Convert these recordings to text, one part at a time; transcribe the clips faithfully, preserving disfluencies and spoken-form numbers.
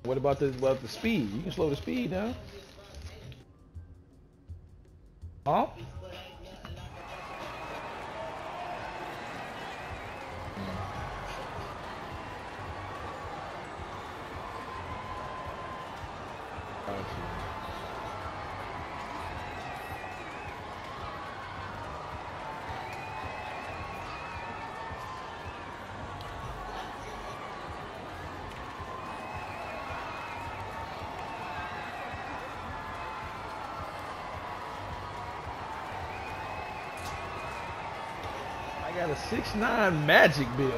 What about the about the speed? You can slow the speed down. Huh? I got a six nine Magic build.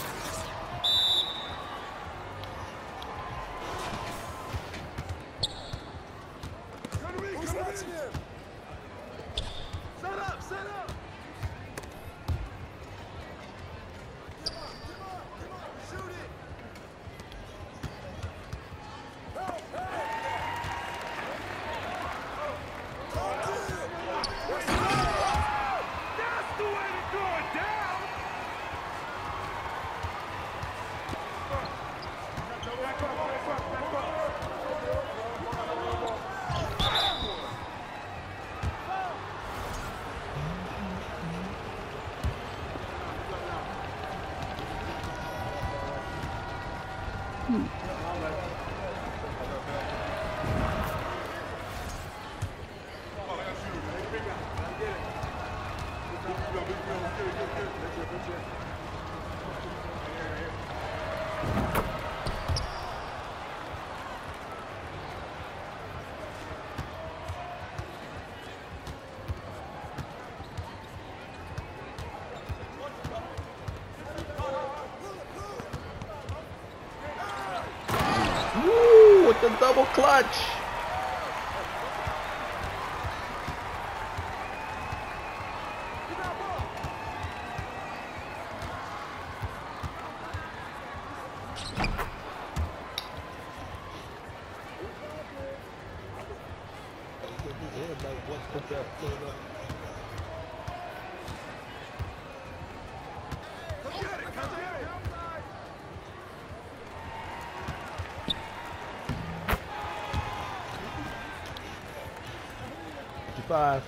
Woo, with the double clutch. Five.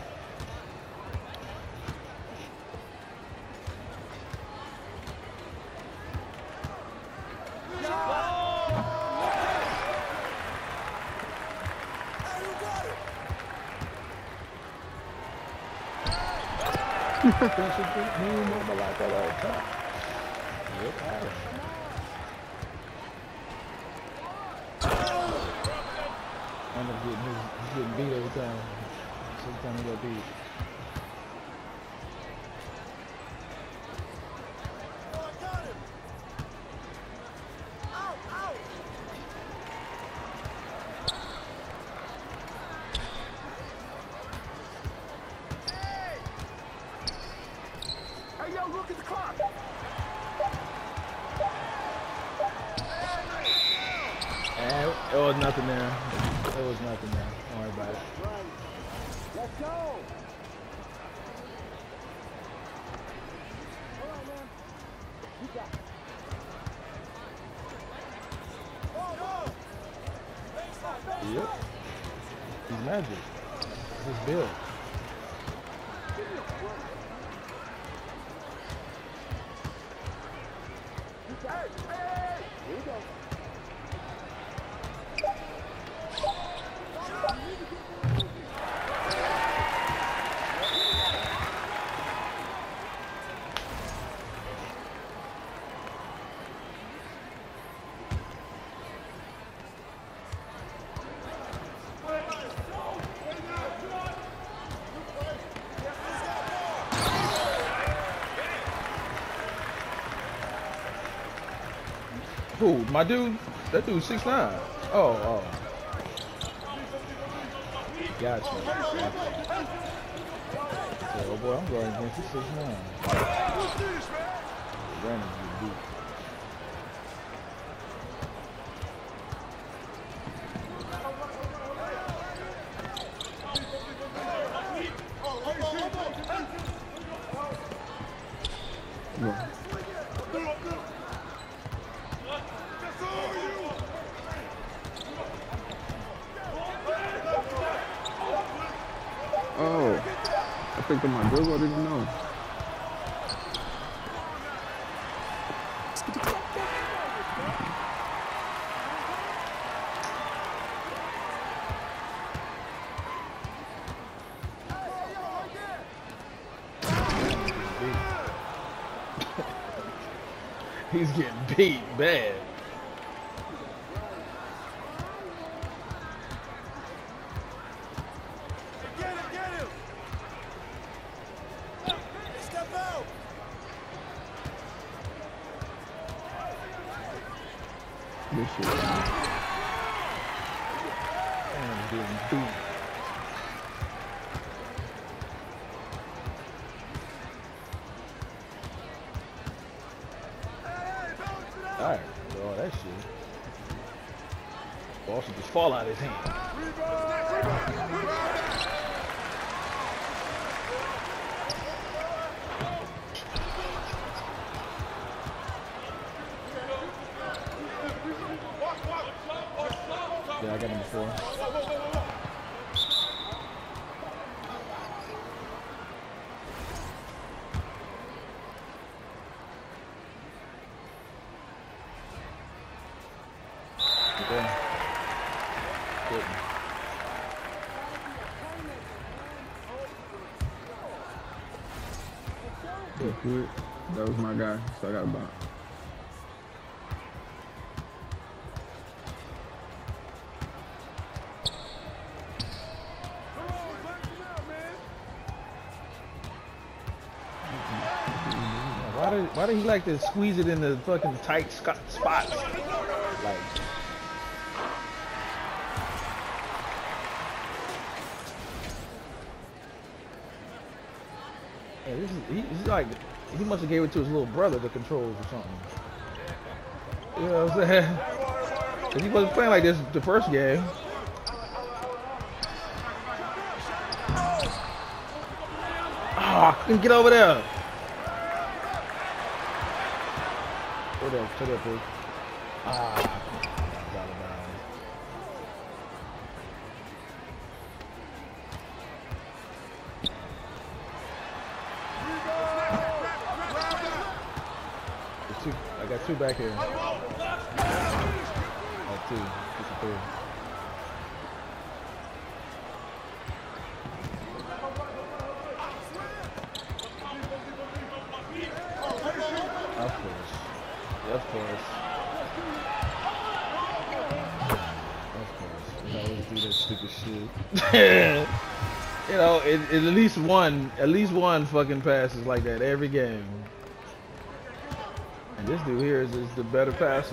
Like that all the time. Yep, I end up getting, he's getting beat every time. Every time he got beat. Hey, yo, look at the clock. And it was nothing there. It was nothing there. Don't worry about it. Let's go. All right, man. You got it. Yep. He's Magic. This is Bill. Hey, hey, hey. Here we go. Who? My dude? That dude's six nine. Oh, oh. Gotcha. Gotcha. So, oh boy, I'm going against the six nine. Brandon's getting beat. picked up my dribble. I didn't even know. He's getting beat bad. Get him, get him! Step out! This shit. Man, he's getting beat. Alright, all that shit. Ball should just fall out of his hand. Yeah, I got him before. That was my guy, so I got a bounce. Why did why did he like to squeeze it in the fucking tight sc- spots? Like. Yeah, this is, he, he's like, he must have gave it to his little brother, the controls or something. You know what I'm saying? Because he wasn't playing like this the first game. Ah, oh, couldn't get over there. Go there, go there, please. Ah, he's out of bounds. Two, I got two back here. I got two. This is three. Of course. Yeah, of course. Of course. We always do that stupid shit. You know, it, it, at least one, at least one fucking passes like that every game. And this dude here is, is the better passer.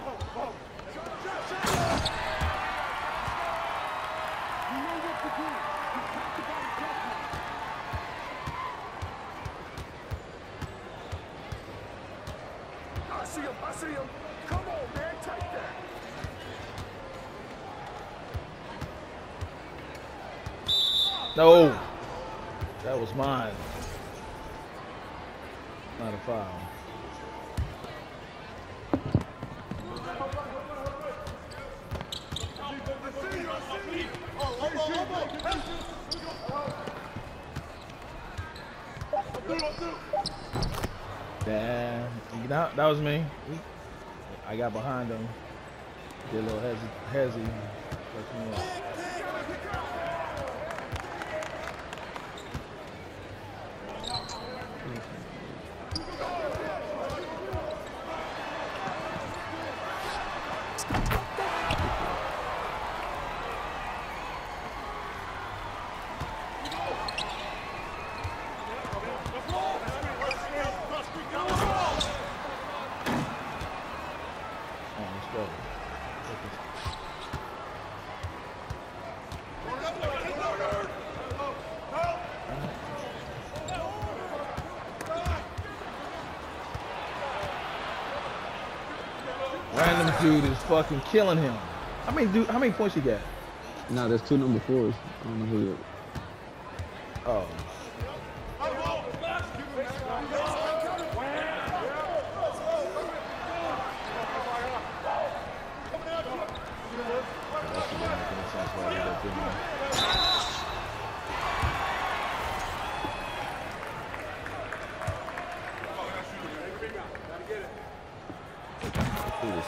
I see him, I see him. Come on, man, take that. No, that was mine. Not a foul. Damn, that, that was me. I got behind him. Did a little hezzy, hezzy. Fucked me up. Random dude is fucking killing him. How many dude? How many points he got? Nah, there's two number fours. I don't know who yet. Oh.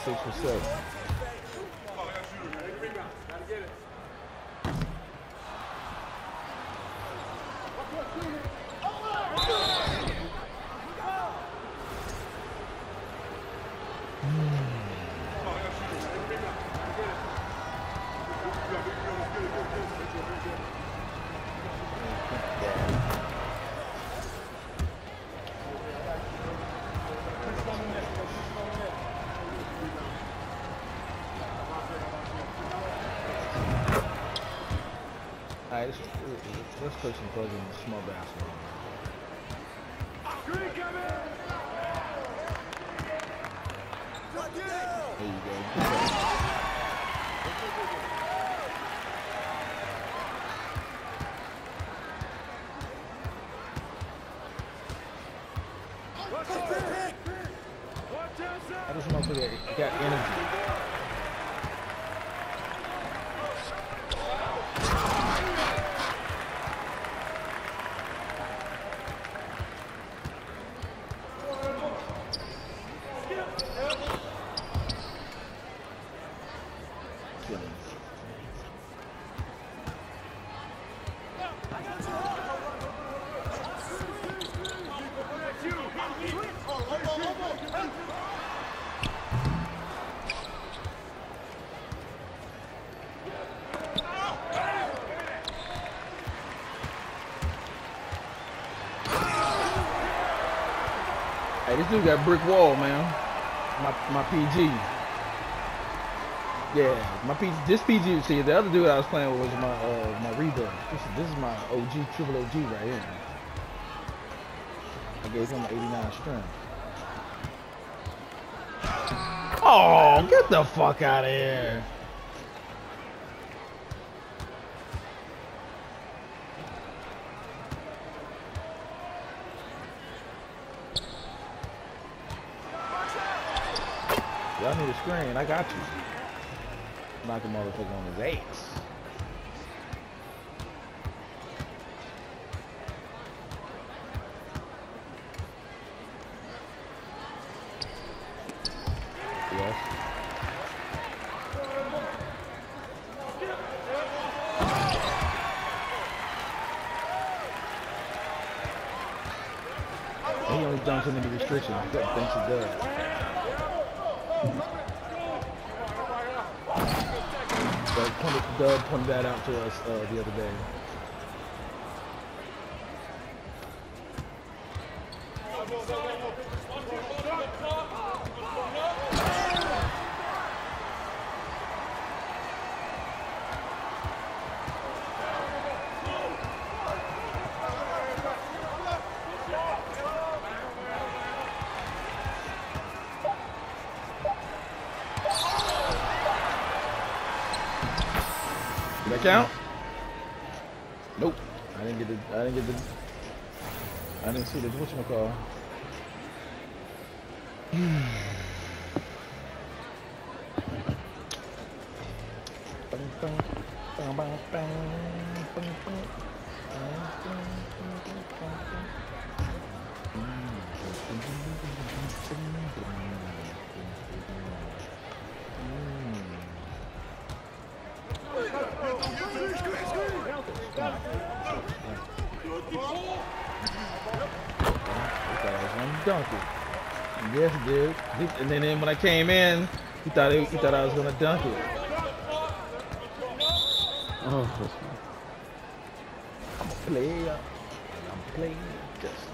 six for seven. Alright, let's, let's play some fucking small basketball. There you go. I just motherfucker got energy. Hey, this dude got brick wall, man. My my P G. Yeah, my P G. This P G. See, the other dude I was playing with was my uh my rebuild. This, this is my O G, triple O G right here. I gave him an eighty-nine strength. Oh, get the fuck out of here! Y'all need a screen. I got you. Knock a motherfucker on his ass. Yes. He only dunks him in the restriction. He thinks he does. Doug pointed, Doug pointed that out to us uh, the other day. Did that count? Nope. I didn't get the. I didn't get the. I didn't see the whatchamacall. Dunk it. Yes, dude. And then, then when I came in, he thought he, he thought I was gonna dunk it. Oh, that's fine. I'm a player. I'm playing just like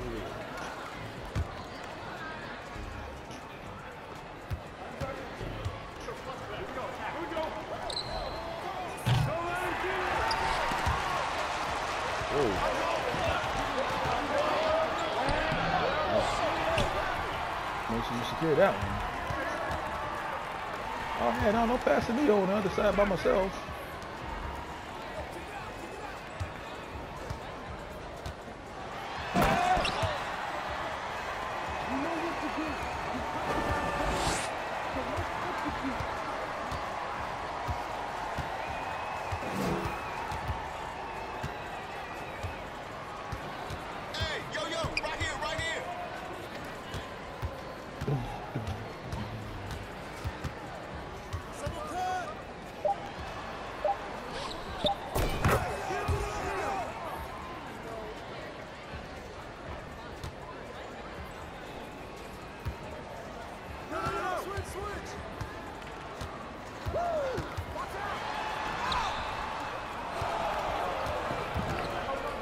make sure you secure that one. Oh man, no, no passing me over on the other side by myself.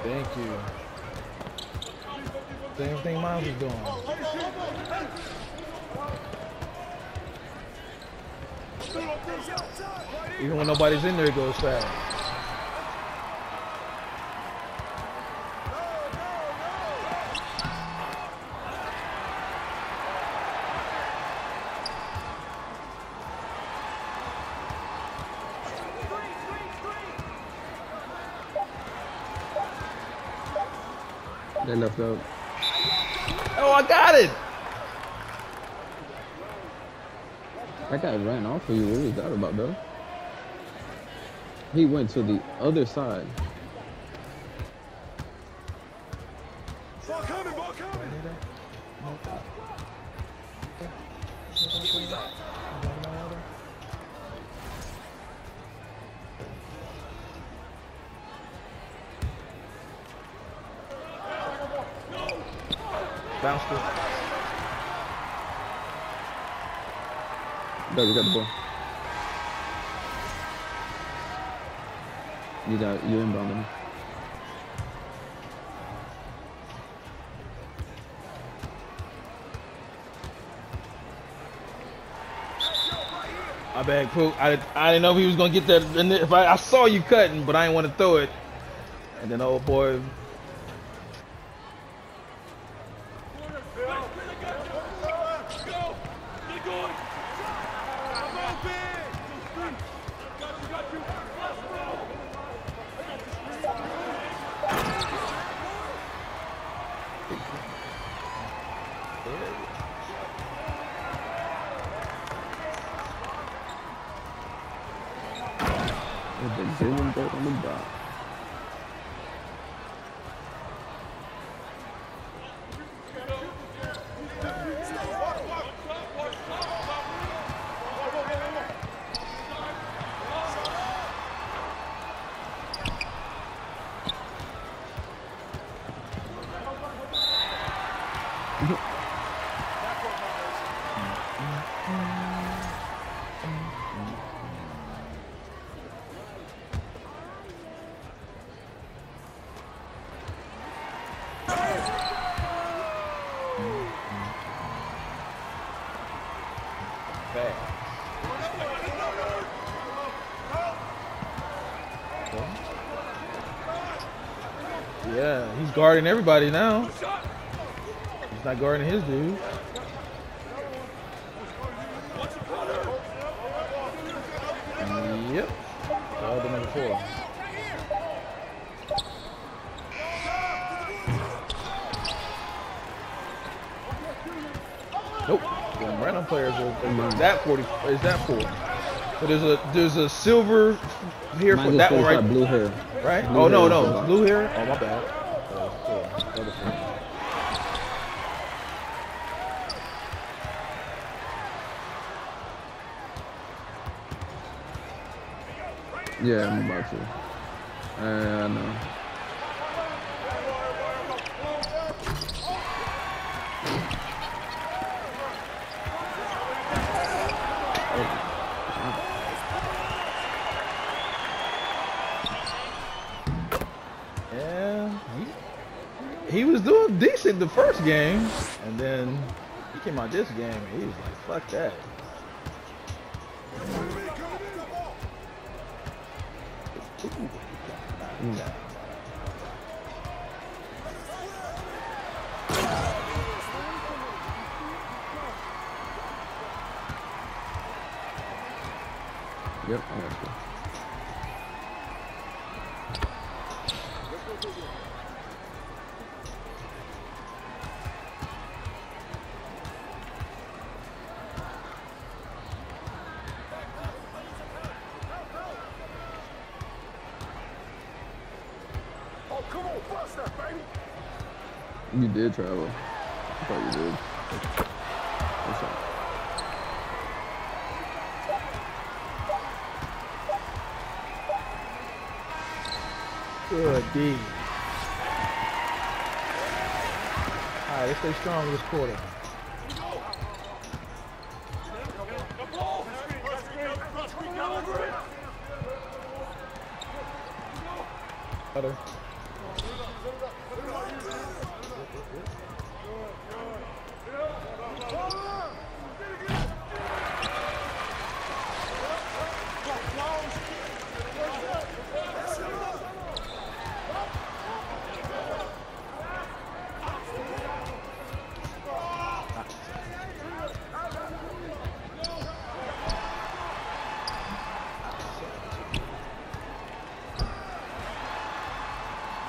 Thank you. Same thing Miles is doing. Even when nobody's in there, it goes fast. They left out. Oh, I got it! That guy ran off of you. What was that about, though? He went to the other side. Ball coming, ball coming. Bounce it. Go, you got the ball. You got you inbound him. My bad, Pooh. I, I didn't know if he was gonna get that. And if I, I saw you cutting, but I didn't want to throw it. And then, oh boy. With the Dylan boat on the box. Yeah, he's guarding everybody now. He's not guarding his dude. Yep. Oh, the number four. Nope. The random players are that forty. Is that four? But there's a there's a silver here for that one right. Blue hair. Right? Blue Oh no hair no is blue hair. Oh my bad. Oh, cool. Other four. Yeah, I'm about to. Uh, I know. Yeah, he, he was doing decent the first game, and then he came out this game and he was like, "Fuck that." Mm. Yep, I got you. Oh, come on, bust that, baby. You did travel. I thought you did. What's up? Good D. All right, let's stay strong this quarter. Better.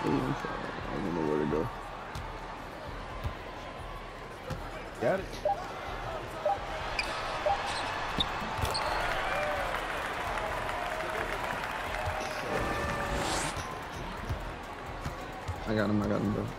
one shot. I don't know where to go. Got it. I got him, I got him, bro.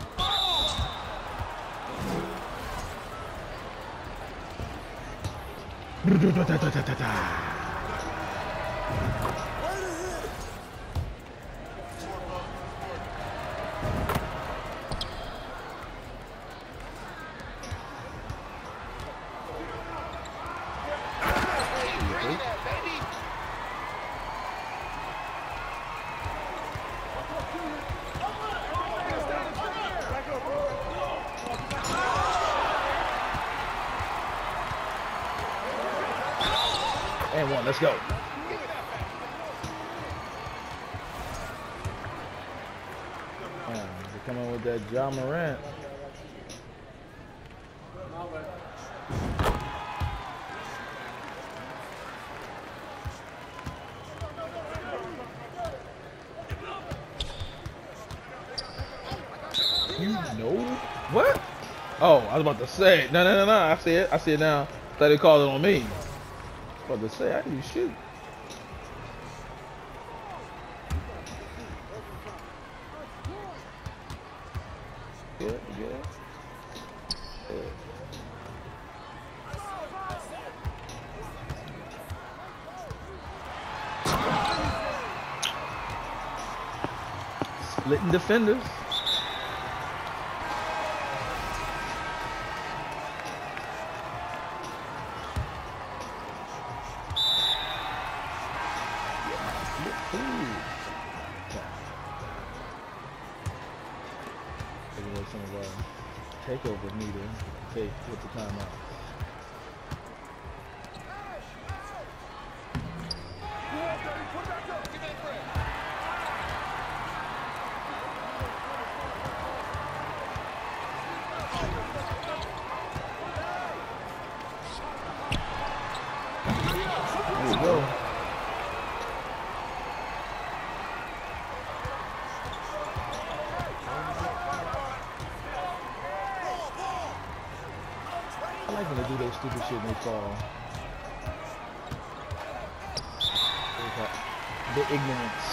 And one, let's go. Man, they're coming with that Ja Morant. You know what? Oh, I was about to say. No, no, no, no. I see it. I see it now. Thought they called it on me. I was about to say, how do you shoot? Yeah, yeah. Yeah. Splitting defenders. Some of our takeover meter take with the timeout. There you go. I like when they do that stupid shit and they fall. The ignorance.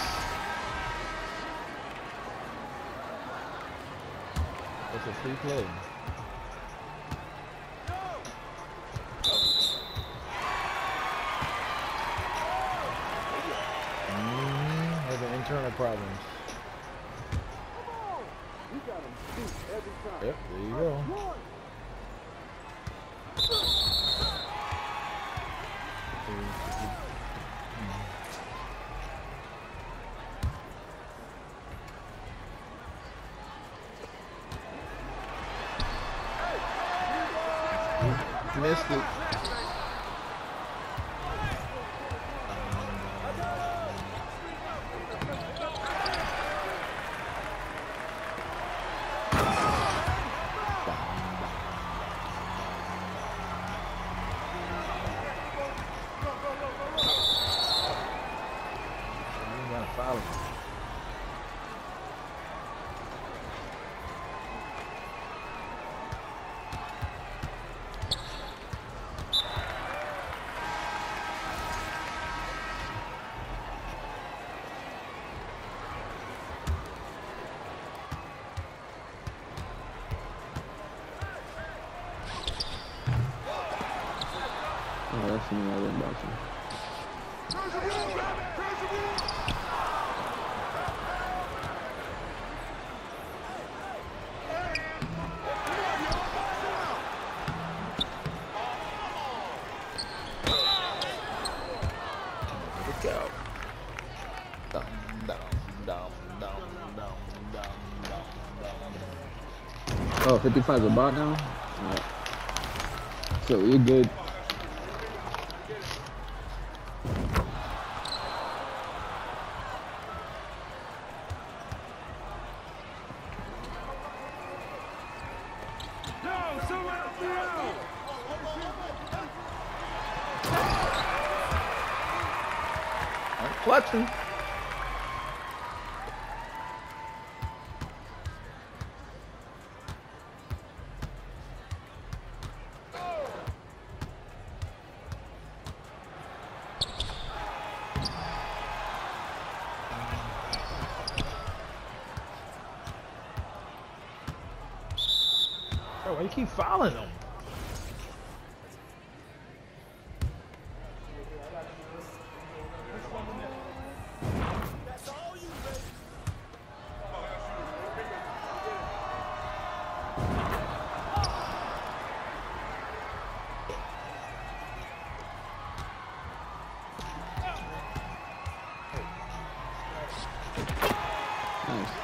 It's a free play. Mm, having internal problems. Yep, there you go. Missed it. You gotta follow. Oh, that's me. I went boxing. Look out. Down, down, down, down, down, down, down, down. Oh, fifty-five is a bot now? Alright. So you're good. I'm clutching. keep fouling him. That's all you, baby. Nice.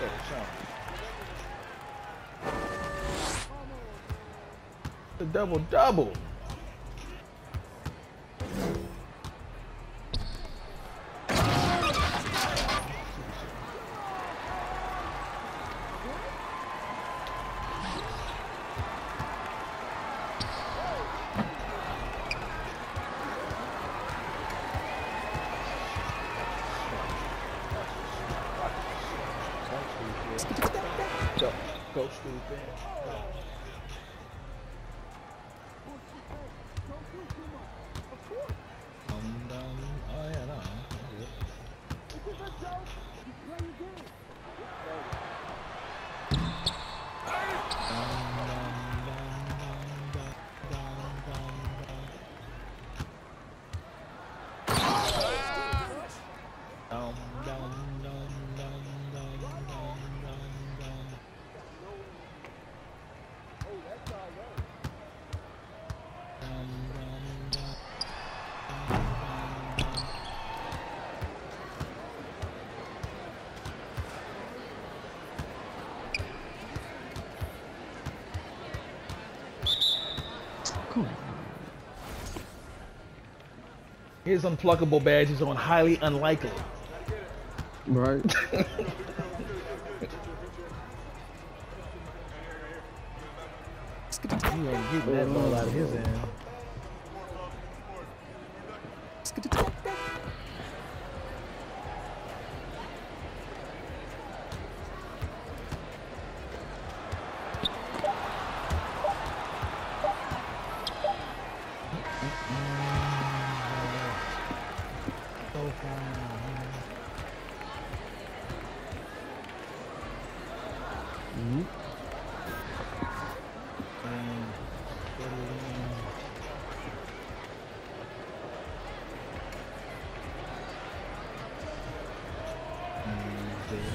The double double. Go, go, stupid. Um, um, oh yeah, no. Dum, dum, dum, dum, dum, dum, dum, dum. Dum, dum, dum, dum, dum, dum. Come on. His unpluckable badge is on highly unlikely. Right. He ain't getting that ball out of his hand. So far. Mm-hmm. And get it in. And get it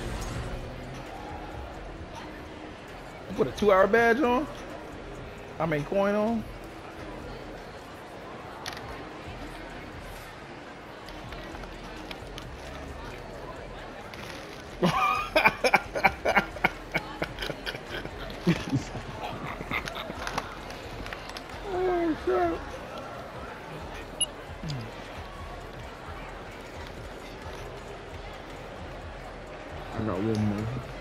in. Put a two-hour badge on. I mean, coin on. Oh shit. I got one more.